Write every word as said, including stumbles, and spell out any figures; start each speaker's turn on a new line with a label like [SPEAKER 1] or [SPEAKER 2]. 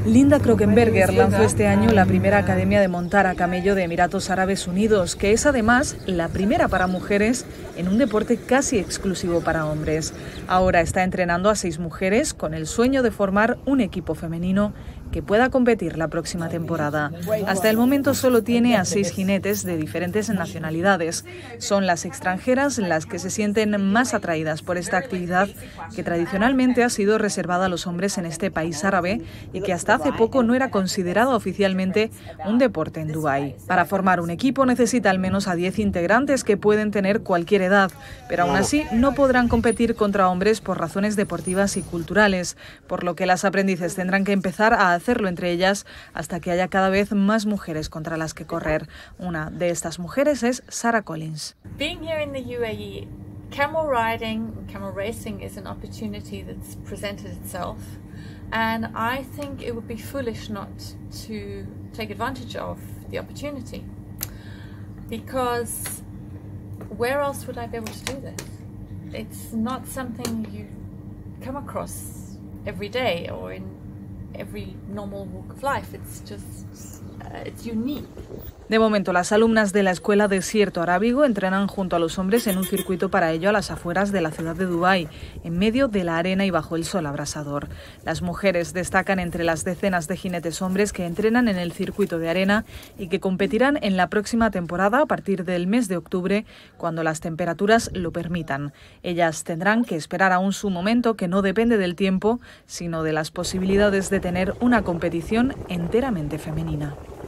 [SPEAKER 1] Linda Krockenberger lanzó este año la primera academia de montar a camello de Emiratos Árabes Unidos, que es además la primera para mujeres en un deporte casi exclusivo para hombres. Ahora está entrenando a seis mujeres con el sueño de formar un equipo femenino que pueda competir la próxima temporada. Hasta el momento solo tiene a seis jinetes de diferentes nacionalidades. Son las extranjeras las que se sienten más atraídas por esta actividad que tradicionalmente ha sido reservada a los hombres en este país árabe y que hasta hace poco no era considerado oficialmente un deporte en Dubái. Para formar un equipo necesita al menos a diez integrantes que pueden tener cualquier edad, pero aún así no podrán competir contra hombres por razones deportivas y culturales, por lo que las aprendices tendrán que empezar a hacerlo entre ellas hasta que haya cada vez más mujeres contra las que correr. Una de estas mujeres es Sarah Collins.
[SPEAKER 2] Being here in the U A E, camel riding, camel racing is an opportunity that's presented itself, and I think it would be foolish not to take advantage of the opportunity, because where else would I be able to do this? It's not something you come across every day or in every normal walk of life. It's just, uh, it's unique.
[SPEAKER 1] De momento, las alumnas de la Escuela Desierto Arábigo entrenan junto a los hombres en un circuito para ello a las afueras de la ciudad de Dubái, en medio de la arena y bajo el sol abrasador. Las mujeres destacan entre las decenas de jinetes hombres que entrenan en el circuito de arena y que competirán en la próxima temporada a partir del mes de octubre, cuando las temperaturas lo permitan. Ellas tendrán que esperar aún su momento, que no depende del tiempo, sino de las posibilidades de tener una competición enteramente femenina.